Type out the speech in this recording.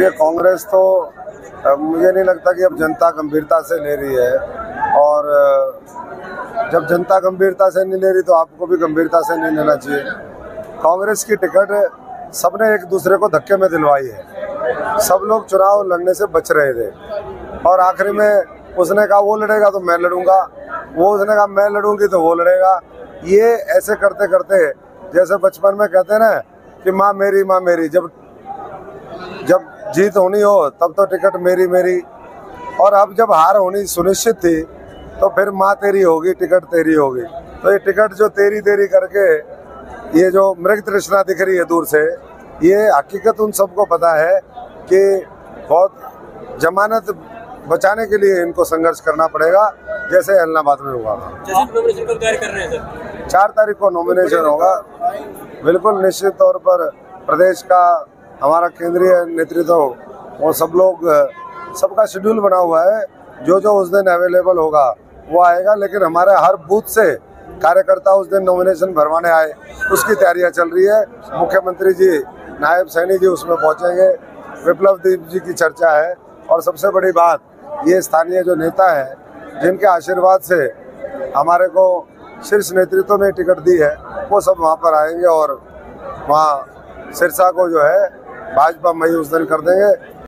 देखिए, कांग्रेस तो मुझे नहीं लगता कि अब जनता गंभीरता से ले रही है, और जब जनता गंभीरता से नहीं ले रही तो आपको भी गंभीरता से नहीं लेना चाहिए। कांग्रेस की टिकट सबने एक दूसरे को धक्के में दिलवाई है। सब लोग चुनाव लड़ने से बच रहे थे और आखिरी में उसने कहा वो लड़ेगा तो मैं लड़ूंगा, उसने कहा मैं लड़ूंगी तो वो लड़ेगा। ये ऐसे करते करते, जैसे बचपन में कहते हैं ना कि माँ मेरी, जब जीत होनी हो तब तो टिकट मेरी मेरी, और अब जब हार होनी सुनिश्चित थी तो फिर माँ तेरी होगी, टिकट तेरी होगी। तो ये टिकट जो तेरी करके ये जो मृग तृष्णा दिख रही है दूर से, ये हकीकत उन सबको पता है कि बहुत जमानत बचाने के लिए इनको संघर्ष करना पड़ेगा, जैसे इलाहाबाद में हुआ था। 4 तारीख को नॉमिनेशन होगा। बिल्कुल निश्चित तौर पर प्रदेश का हमारा केंद्रीय नेतृत्व वो सब लोग, सबका शेड्यूल बना हुआ है। जो उस दिन अवेलेबल होगा वो आएगा, लेकिन हमारे हर बूथ से कार्यकर्ता उस दिन नॉमिनेशन भरवाने आए, उसकी तैयारियां चल रही है। मुख्यमंत्री जी, नायब सैनी जी उसमें पहुंचेंगे, विप्लव दीप जी की चर्चा है, और सबसे बड़ी बात ये स्थानीय जो नेता है जिनके आशीर्वाद से हमारे को शीर्ष नेतृत्व ने टिकट दी है, वो सब वहाँ पर आएंगे और वहाँ सिरसा को जो है भाजपा मई उस दिन कर देंगे।